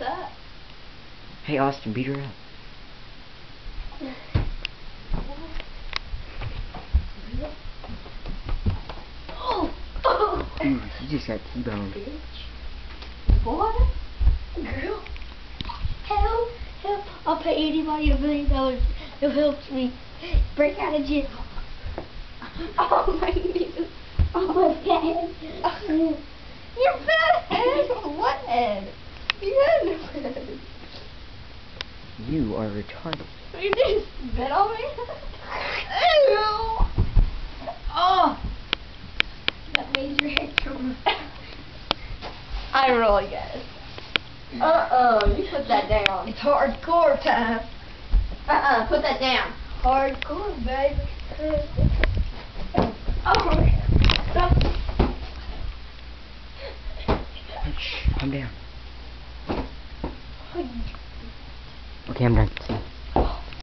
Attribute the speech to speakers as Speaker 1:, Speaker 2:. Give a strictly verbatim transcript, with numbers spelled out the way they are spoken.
Speaker 1: that?
Speaker 2: Hey, Austin, beat her up.
Speaker 1: Oh! Oh!
Speaker 2: Dude, you just got T-boned.
Speaker 1: Bitch. Boy. Girl. Help. Help. I'll pay anybody a million dollars who helps me break out of jail. Oh my goodness. Oh my head. Your fat head. What head? Your head.
Speaker 2: You are retarded.
Speaker 1: You just spit on me? Ew. Oh. That made your head come. I roll, guys. Uh-uh, you put that down. It's hardcore time. Uh-uh, put that down. Hardcore, baby. Oh, stop.
Speaker 2: Shh, calm down. Okay, I'm done. See.